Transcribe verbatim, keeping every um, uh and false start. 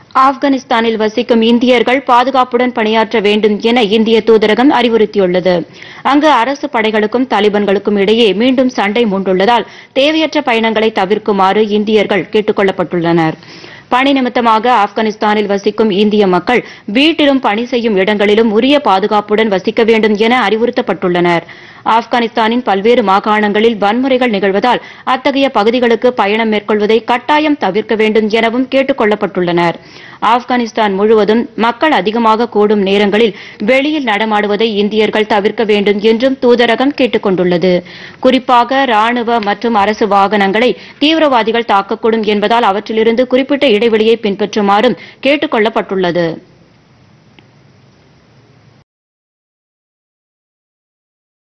ஆப்கானிஸ்தானில் வசிக்கும் இந்தியர்கள் பாதுகாப்புடன் பணியாற்ற வேண்டும் என இந்திய தூதரகம் அறிவுறுத்தியுள்ளது. அங்கு அரசு படைகளுக்கும் தாலிபான்களுக்கும் இடையே மீண்டும் சண்டை மூண்டுள்ளதால் தேவையற்ற பயணங்களை தவிர்க்குமாறு இந்தியர்கள் கேட்டுக் கொள்ளப்பட்டுள்ளனர். பணி நிமித்தமாக ஆப்கானிஸ்தானில் வசிக்கும் இந்திய மக்கள் வீட்டிலும் பணி செய்யும் இடங்களிலும் உரிய பாதுகாப்புடன் வசிக்க வேண்டும் என அறிவுறுத்தப்பட்டுள்ளனர். ஆப்கானிஸ்தானின் பல்வேறு மாகாணங்களில் வன்முறைகள் நிகழ்வதால் அத்தகைய பகுதிகளுக்கு பயணம் மேற்கொள்வதை கட்டாயம் தவிர்க்க வேண்டும் எனவும் கேட்டுக் கொள்ளப்பட்டுள்ளனர். ஆப்கானிஸ்தான் முழுவதும் மக்கள் அதிகமாக கூடும் நேரங்களில் வெளியில் நடமாடுவதை இந்தியர்கள் தவிர்க்க வேண்டும் என்றும் தூதரகம் கேட்டுக் கொண்டுள்ளது. குறிப்பாக ராணுவ மற்றும் அரசு வாகனங்களை தீவிரவாதிகள் தாக்கக்கூடும் என்பதால் அவற்றிலிருந்து குறிப்பிட்ட இடைவெளியை பின்பற்றுமாறும் கேட்டுக் கொள்ளப்பட்டுள்ளது.